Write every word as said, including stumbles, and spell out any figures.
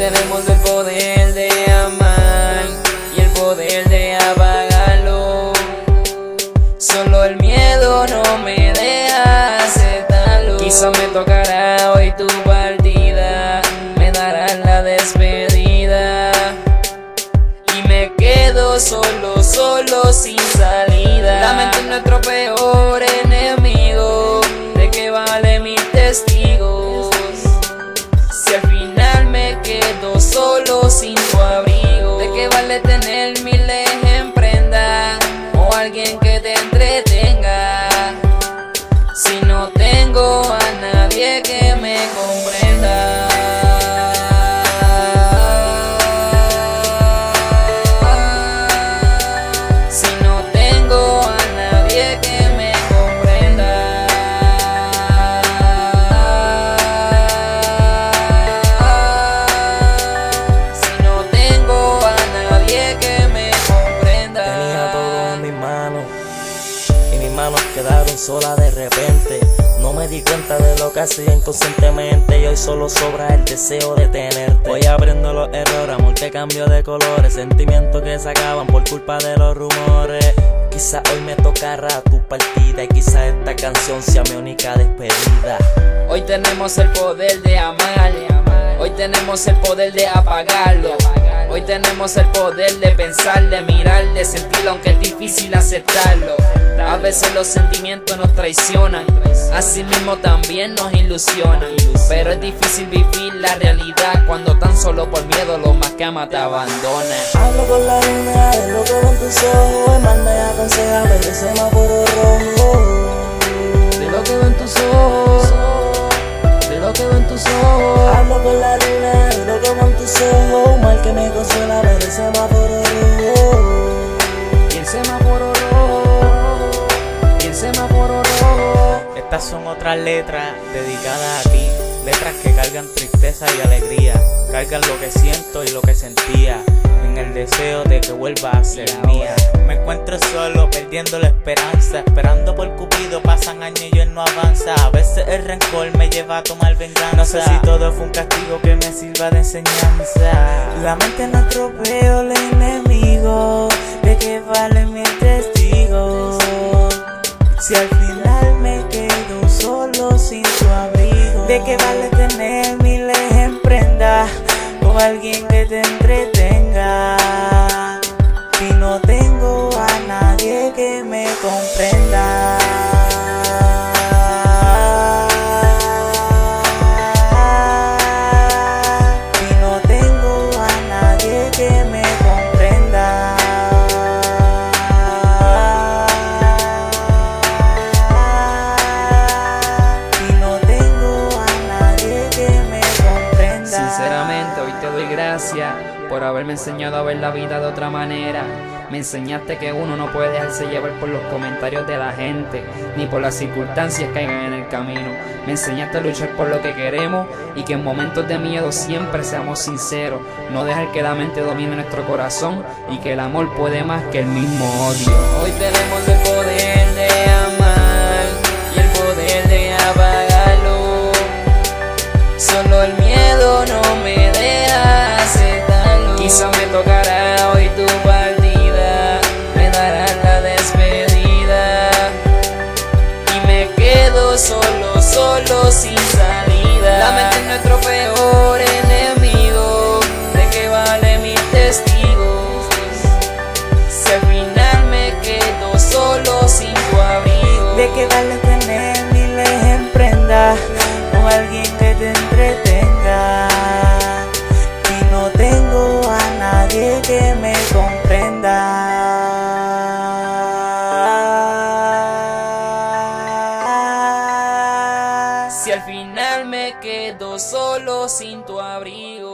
tenemos el poder de amar y el poder de apagarlo. Solo el miedo no me deja aceptarlo. Quizá me tocará hoy tu partida, me darás la despedida y me quedo solo, solo sin salida. La mente es nuestro peor enemigo, ¿de qué vale mis testigos? Si al final me quedo solo sin tu abrigo, ¿de qué vale tener miles en prenda o alguien que te entretenga si no tengo a nadie que me comprenda? Si no tengo a nadie que me comprenda. Si no tengo a nadie que me comprenda. Tenía todo en mis manos y mis manos quedaron solas de repente. No me di cuenta de lo que hacía inconscientemente y hoy solo sobra el deseo de tenerte. Hoy aprendo los errores, amor que cambió de colores, sentimientos que se acaban por culpa de los rumores. Quizá hoy me tocará tu partida y quizá esta canción sea mi única despedida. Hoy tenemos el poder de amar, hoy tenemos el poder de apagarlo. Hoy tenemos el poder de pensar, de mirar, de sentirlo aunque es difícil aceptarlo. A veces los sentimientos nos traicionan, así mismo también nos ilusionan. Pero es difícil vivir la realidad cuando tan solo por miedo los más que aman te abandonan. Hablo con la luna de lo que ven tus ojos, manda y aconseja ver ese semáforo rojo. De lo que ven tus ojos, de lo que ven tus ojos. Hablo con la luna de lo que ven tus ojos, mal que me consuela ver ese semáforo rojo. Y el semáforo rojo, y el semáforo rojo. Estas son otras letras dedicadas a ti, letras que cargan tristeza y alegría, cargan lo que siento y lo que sentía, en el deseo de que vuelva a ser mía. Me encuentro solo, perdiendo la esperanza, esperando por Cupido, pasan años y él no avanza. A veces el rencor me lleva a tomar venganza. No sé si todo fue un castigo que me sirva de enseñanza. La mente es nuestro peor enemigo, ¿de qué valen mis testigos? Si al final me quedo solo sin tu abrigo, ¿de qué vale tener miles en prenda o alguien que te entretenga si no tengo a nadie que me comprenda? Si no tengo a nadie que me comprenda. Sinceramente hoy te doy gracias por haberme enseñado a ver la vida de otra manera. Me enseñaste que uno no puede dejarse llevar por los comentarios de la gente, ni por las circunstancias que hayan en el camino. Me enseñaste a luchar por lo que queremos y que en momentos de miedo siempre seamos sinceros. No dejar que la mente domine nuestro corazón y que el amor puede más que el mismo odio. Hoy tenemos el poder de amar y el poder de apagarlo. Solo el miedo no me deja aceptarlo. Quizá me tocará hoy tu partida, me darás la despedida y me quedo solo, solo sin salida. La mente es nuestro peor enemigo, ¿de qué vale mis testigos? Si al final me quedo solo sin tu abrigo, ¿de qué vale tener miles en prenda o alguien que te entretenga si no tengo a nadie que me comprenda? Si al final me quedo solo sin tu abrigo.